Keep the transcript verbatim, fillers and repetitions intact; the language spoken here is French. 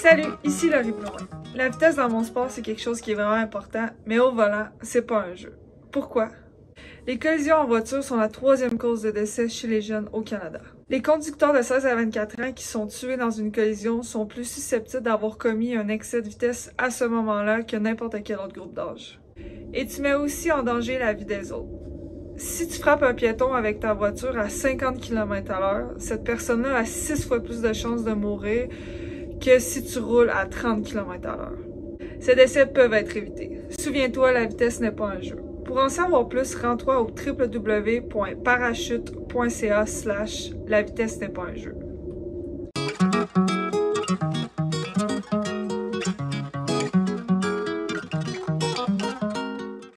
Salut, ici Laurie Plouin. La vitesse dans mon sport, c'est quelque chose qui est vraiment important, mais au volant, c'est pas un jeu. Pourquoi? Les collisions en voiture sont la troisième cause de décès chez les jeunes au Canada. Les conducteurs de seize à vingt-quatre ans qui sont tués dans une collision sont plus susceptibles d'avoir commis un excès de vitesse à ce moment-là que n'importe quel autre groupe d'âge. Et tu mets aussi en danger la vie des autres. Si tu frappes un piéton avec ta voiture à cinquante kilomètres à l'heure, cette personne-là a six fois plus de chances de mourir que si tu roules à trente kilomètres à l'heure. Ces décès peuvent être évités. Souviens-toi, la vitesse n'est pas un jeu. Pour en savoir plus, rends-toi au w w w point parachute point c a slash la vitesse n'est pas un jeu.